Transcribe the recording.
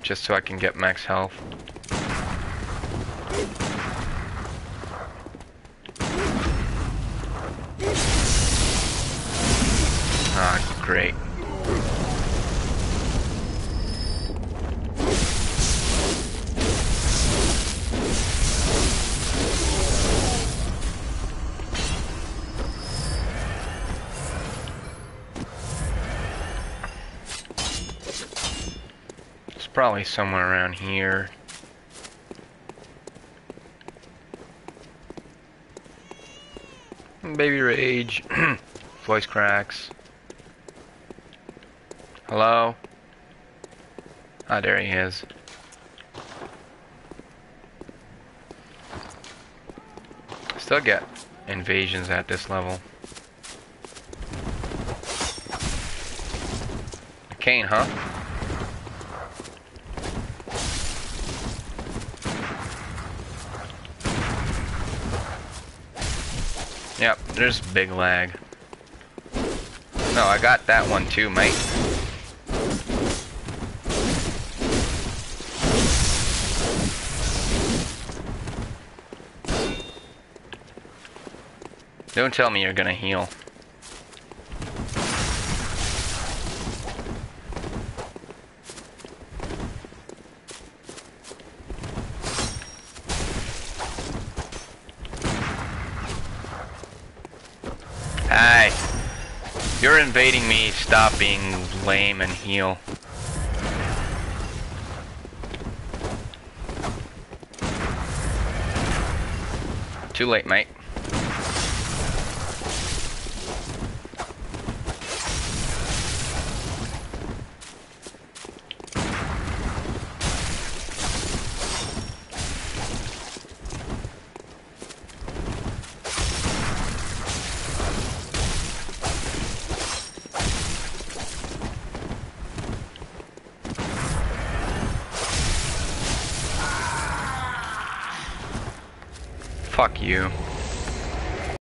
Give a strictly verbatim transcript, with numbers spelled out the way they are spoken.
just so I can get max health. Ah, great. It's probably somewhere around here. Baby rage. Voice cracks. Hello? Ah, there he is. Still get invasions at this level. A cane, huh? Yep, there's big lag. No, I got that one too, mate. Don't tell me you're gonna heal. Hey, you're invading me. Stop being lame and heal. Too late, mate. Fuck you.